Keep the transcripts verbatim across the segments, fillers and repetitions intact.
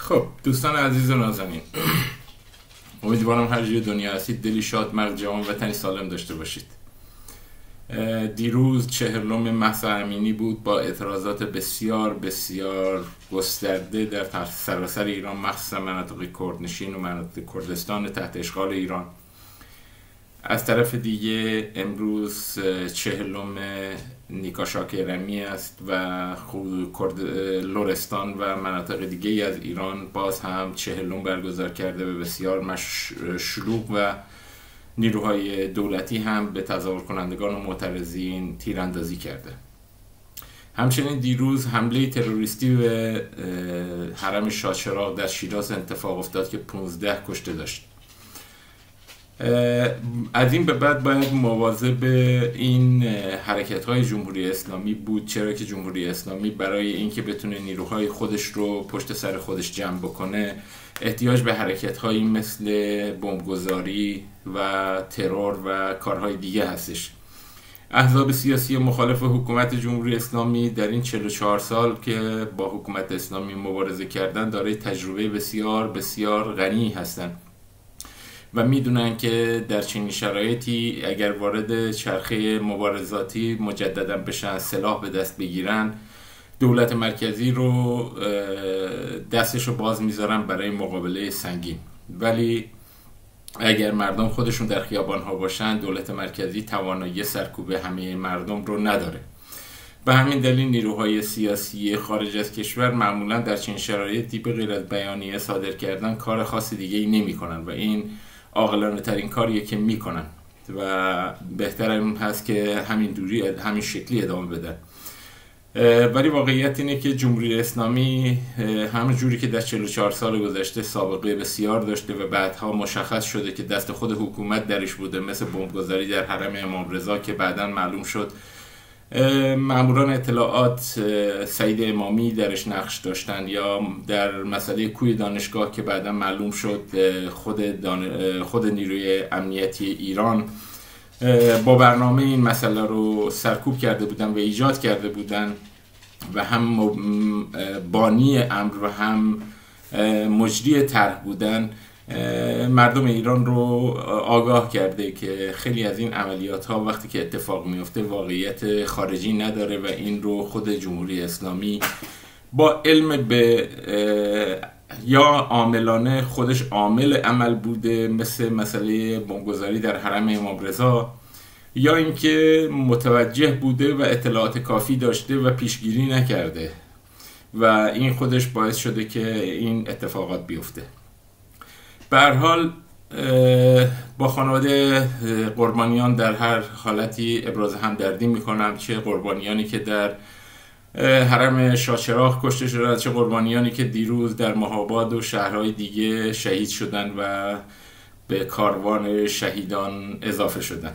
خب دوستان عزیز و نازنین، امیدوارم هر جای دنیا هستید دلی شاد، مغز جوان و تنی سالم داشته باشید. دیروز چهلم مهسا امینی بود با اعتراضات بسیار بسیار گسترده در سراسر ایران، مخصوصا مناطق کردنشین و مناطق کردستان تحت اشغال ایران. از طرف دیگه امروز چهلم نیکا شاکرمی است و لرستان و مناطق دیگه از ایران باز هم چهلم برگزار کرده و بسیار شلوغ و نیروهای دولتی هم به تظاهر کنندگان و معترضین تیراندازی کرده. همچنین دیروز حمله تروریستی به حرم شاهچراغ در شیراز اتفاق افتاد که پانزده کشته داشت. از این به بعد باید مواظب این حرکت‌های جمهوری اسلامی بود، چرا که جمهوری اسلامی برای اینکه بتونه نیروهای خودش رو پشت سر خودش جمع بکنه احتیاج به حرکت‌هایی مثل بمبگذاری و ترور و کارهای دیگه هستش. احزاب سیاسی مخالف حکومت جمهوری اسلامی در این چهل و چهار سال که با حکومت اسلامی مبارزه کردن دارای تجربه بسیار بسیار غنی هستند و میدونن که در چنین شرایطی اگر وارد چرخه مبارزاتی مجددا بشن، سلاح به دست بگیرن، دولت مرکزی رو دستش رو باز میذارن برای مقابله سنگین. ولی اگر مردم خودشون در خیابان ها باشن، دولت مرکزی توانایی سرکوب همه مردم رو نداره. به همین دلیل نیروهای سیاسی خارج از کشور معمولا در چنین شرایطی به غیر از بیانیه صادر کردن کار خاص دیگه ای نمی کنن و این عاقلانه ترین کاریه که میکنن و بهتر این هست که همین دوری همین شکلی ادامه بدن. ولی واقعیت اینه که جمهوری اسلامی همون جوری که در چهل و چهار سال گذشته سابقه بسیار داشته و بعدها مشخص شده که دست خود حکومت درش بوده، مثل بمبگذاری در حرم امام رضا که بعداً معلوم شد ماموران اطلاعات سعید امامی درش نقش داشتن، یا در مسئله کوی دانشگاه که بعدا معلوم شد خود, دان... خود نیروی امنیتی ایران با برنامه این مسئله رو سرکوب کرده بودن و ایجاد کرده بودن و هم بانی امر و هم مجری طرح بودن. مردم ایران رو آگاه کرده که خیلی از این عملیات ها وقتی که اتفاق میفته واقعیت خارجی نداره و این رو خود جمهوری اسلامی با علم به یا عاملانه خودش عامل عمل بوده، مثل مسئله بمبگذاری در حرم امام رضا، یا اینکه متوجه بوده و اطلاعات کافی داشته و پیشگیری نکرده و این خودش باعث شده که این اتفاقات بیفته. به هر حال با خانواده قربانیان در هر حالتی ابراز همدردی میکنم، چه قربانیانی که در حرم شاهچراغ کشته شدند، چه قربانیانی که دیروز در مهاباد و شهرهای دیگه شهید شدن و به کاروان شهیدان اضافه شدن.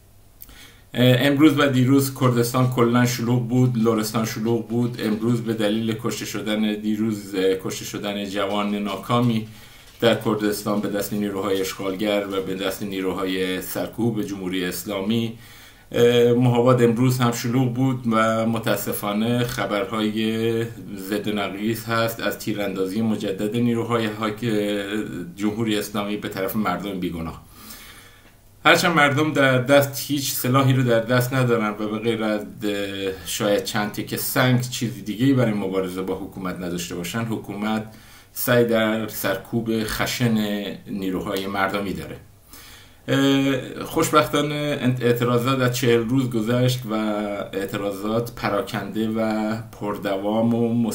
امروز و دیروز کردستان کلا شلوغ بود، لرستان شلوغ بود. امروز به دلیل کشته شدن دیروز کشته شدن جوان ناکامی در کردستان به دست نیروهای اشغالگر و به دست نیروهای سرکوب جمهوری اسلامی، مهاباد امروز هم شلوغ بود و متاسفانه خبرهای ضد نقیض هست از تیراندازی مجدد نیروهای جمهوری اسلامی به طرف مردم بیگناه. هرچند مردم در دست هیچ سلاحی رو در دست ندارن و به غیر از شاید چند تکه سنگ چیزی دیگه‌ای برای مبارزه با حکومت نداشته باشن، حکومت سعی در سرکوب خشن نیروهای مردمی داره. خوشبختانه اعتراضات در چهل روز گذشت و اعتراضات پراکنده و پردوام و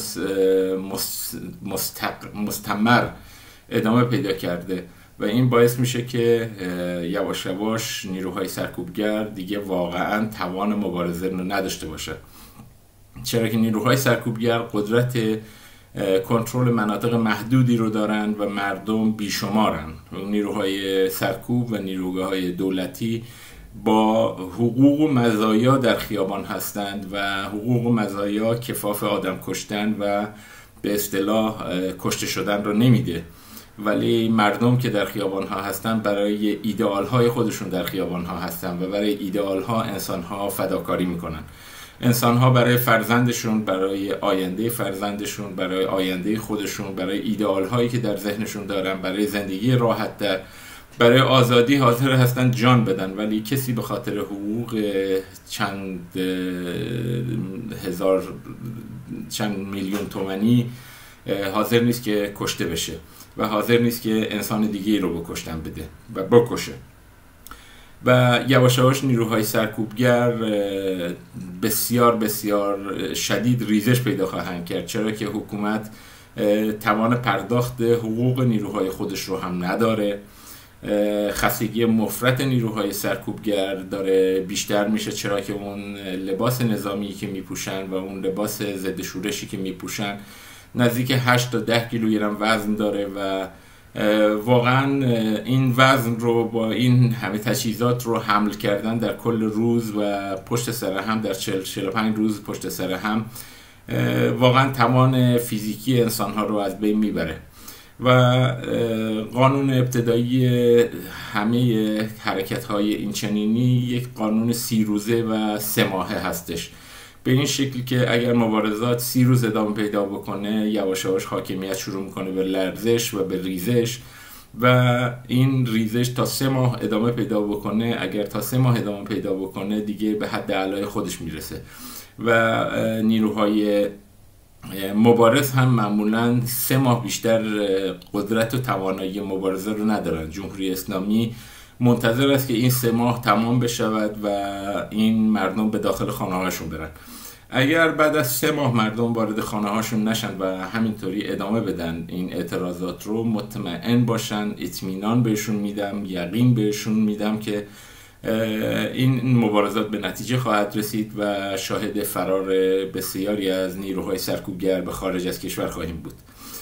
مستمر ادامه پیدا کرده و این باعث میشه که یواش یواش نیروهای سرکوبگر دیگه واقعا توان مبارزه رو نداشته باشه، چرا که نیروهای سرکوبگر قدرت کنترل مناطق محدودی رو دارن و مردم بیشمارن. نیروهای سرکوب و نیروهای دولتی با حقوق و مزایا در خیابان هستند و حقوق و مزایا کفاف آدم کشتن و به اصطلاح کشته شدن رو نمیده، ولی مردم که در خیابان ها هستن برای ایدئال های خودشون در خیابان ها هستن و برای ایدئال ها انسان ها فداکاری میکنن انسان‌ها برای فرزندشون، برای آینده فرزندشون، برای آینده خودشون، برای ایدئال‌هایی که در ذهنشون دارن، برای زندگی راحت‌تر، برای آزادی حاضر هستن جان بدن، ولی کسی به خاطر حقوق چند هزار چند میلیون تومانی حاضر نیست که کشته بشه و حاضر نیست که انسان دیگه رو بکشتن بده و بکشه. و یواش یواش نیروهای سرکوبگر بسیار بسیار شدید ریزش پیدا خواهند کرد، چرا که حکومت توان پرداخت حقوق نیروهای خودش رو هم نداره. خستگی مفرط نیروهای سرکوبگر داره بیشتر میشه، چرا که اون لباس نظامی که میپوشن و اون لباس ضد شورشی که میپوشن نزدیک هشت تا ده کیلوگرم وزن داره و واقعا این وزن رو با این همه تجهیزات رو حمل کردن در کل روز و پشت سر هم در چهل تا چهل و پنج روز پشت سر هم واقعا توان فیزیکی انسان ها رو از بین میبره. و قانون ابتدایی همه حرکت های این چنینی یک قانون سی روزه و سه ماهه هستش، به این شکل که اگر مبارزات سی روز ادامه پیدا بکنه یواش یواش حاکمیت شروع میکنه به لرزش و به ریزش و این ریزش تا سه ماه ادامه پیدا بکنه. اگر تا سه ماه ادامه پیدا بکنه دیگه به حد اعلای خودش میرسه و نیروهای مبارز هم معمولا سه ماه بیشتر قدرت و توانایی مبارزه رو ندارن. جمهوری اسلامی منتظر است که این سه ماه تمام بشود و این مردم به داخل خانه هاشون برن. اگر بعد از سه ماه مردم وارد خانه هاشون نشن و همینطوری ادامه بدن این اعتراضات رو، مطمئن باشن، اطمینان بهشون میدم، یقین بهشون میدم که این مبارزات به نتیجه خواهد رسید و شاهد فرار بسیاری از نیروهای سرکوبگر به خارج از کشور خواهیم بود.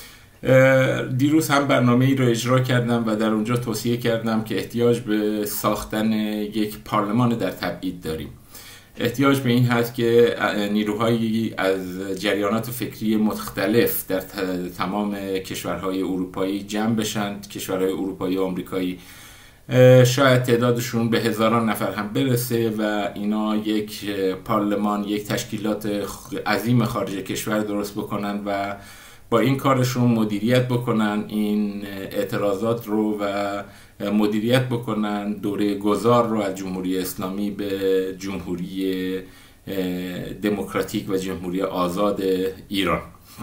دیروز هم برنامه ای رو اجرا کردم و در اونجا توصیه کردم که احتیاج به ساختن یک پارلمان در تبعید داریم. احتیاج به این هست که نیروهایی از جریانات فکری مختلف در تمام کشورهای اروپایی جمع بشن، کشورهای اروپایی و آمریکایی، شاید تعدادشون به هزاران نفر هم برسه و اینا یک پارلمان، یک تشکیلات عظیم خارج کشور درست بکنن و با این کارشون مدیریت بکنن این اعتراضات رو و مدیریت بکنن دوره گذار رو از جمهوری اسلامی به جمهوری دموکراتیک و جمهوری آزاد ایران.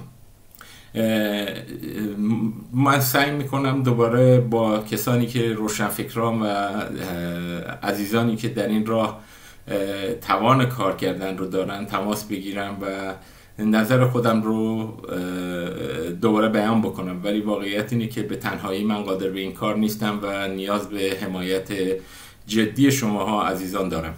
من سعی میکنم دوباره با کسانی که روشنفکران و عزیزانی که در این راه توان کار کردن رو دارن تماس بگیرم و نظر خودم رو دوباره بیان بکنم، ولی واقعیت اینه که به تنهایی من قادر به این کار نیستم و نیاز به حمایت جدی شماها عزیزان دارم.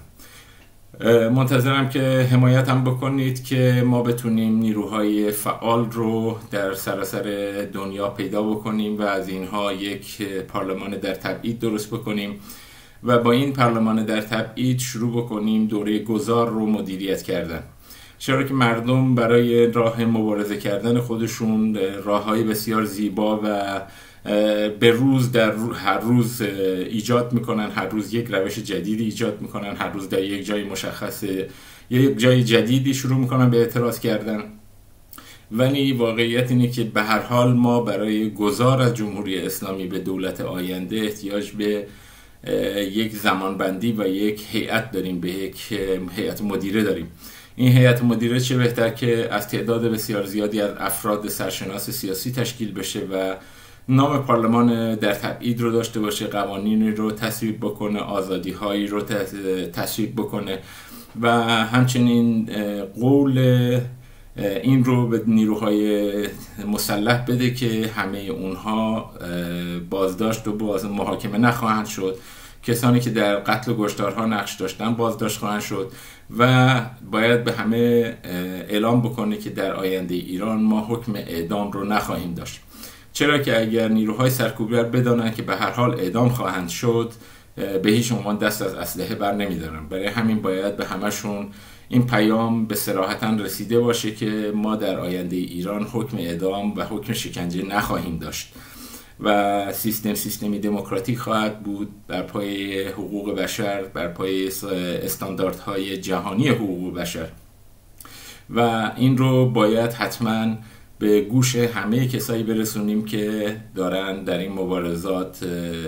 منتظرم که حمایت هم بکنید که ما بتونیم نیروهای فعال رو در سراسر دنیا پیدا بکنیم و از اینها یک پارلمان در تبعید درست بکنیم و با این پارلمان در تبعید شروع بکنیم دوره گذار رو مدیریت کردن، چرا که مردم برای راه مبارزه کردن خودشون راههای بسیار زیبا و به روز در هر روز ایجاد میکنن، هر روز یک روش جدیدی ایجاد میکنن، هر روز در یک جای مشخص یک جای جدیدی شروع میکنن به اعتراض کردن. ولی واقعیت اینه که به هر حال ما برای گذار از جمهوری اسلامی به دولت آینده احتیاج به یک زمانبندی و یک هیئت داریم، به یک هیئت مدیره داریم. این هیئت مدیره چه بهتر که از تعداد بسیار زیادی از افراد سرشناس سیاسی تشکیل بشه و نام پارلمان در تبعید رو داشته باشه، قوانینی رو تصویب بکنه، آزادی هایی رو تصویب بکنه و همچنین قول این رو به نیروهای مسلح بده که همه اونها بازداشت و باز محاکمه نخواهند شد، کسانی که در قتل و کشتارها نقش داشتن بازداشت خواهند شد و باید به همه اعلام بکنه که در آینده ایران ما حکم اعدام رو نخواهیم داشت، چرا که اگر نیروهای سرکوبگر بدانند که به هر حال اعدام خواهند شد به هیچ عنوان دست از اسلحه بر نمیدارن. برای همین باید به همشون این پیام به صراحتاً رسیده باشه که ما در آینده ایران حکم اعدام و حکم شکنجه نخواهیم داشت و سیستم سیستمی دموکراتیک خواهد بود بر پای حقوق بشر، بر پای استانداردهای جهانی حقوق بشر. و این رو باید حتما به گوش همه کسایی برسونیم که دارن در این مبارزات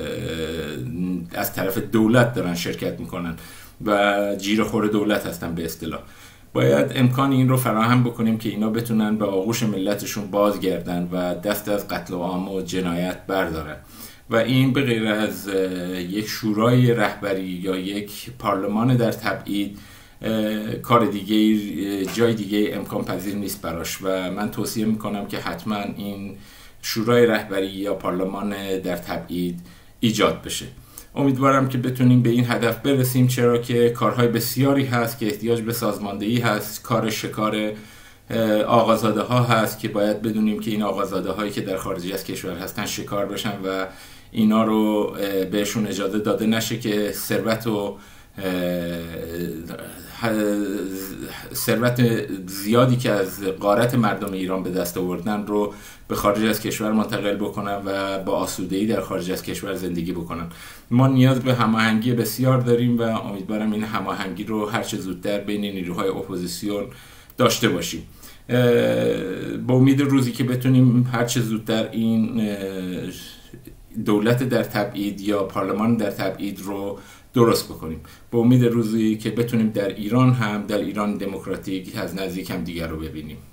از طرف دولت دارن شرکت میکنن و جیره خور دولت هستن به اصطلاح. باید امکان این رو فراهم بکنیم که اینا بتونن به آغوش ملتشون بازگردن و دست از قتل عام و جنایت بردارن و این به غیر از یک شورای رهبری یا یک پارلمان در تبعید کار دیگه جای دیگه امکان پذیر نیست براش و من توصیه میکنم که حتما این شورای رهبری یا پارلمان در تبعید ایجاد بشه. امیدوارم که بتونیم به این هدف برسیم، چرا که کارهای بسیاری هست که احتیاج به سازماندهی هست. کار شکار آقازاده ها هست که باید بدونیم که این آقازاده هایی که در خارج از کشور هستن شکار بشن و اینا رو بهشون اجازه داده نشه که ثروت و ثروت زیادی که از غارت مردم ایران به دست آوردن رو به خارج از کشور منتقل بکنن و با آسودگی در خارج از کشور زندگی بکنن. ما نیاز به هماهنگی بسیار داریم و امیدوارم این هماهنگی رو هر چه زودتر بین نیروهای اپوزیسیون داشته باشیم. با امید روزی که بتونیم هر چه زودتر این دولت در تبعید یا پارلمان در تبعید رو درست بکنیم، با امید روزی که بتونیم در ایران هم در ایران دموکراتیک از نزدیک هم دیگر رو ببینیم.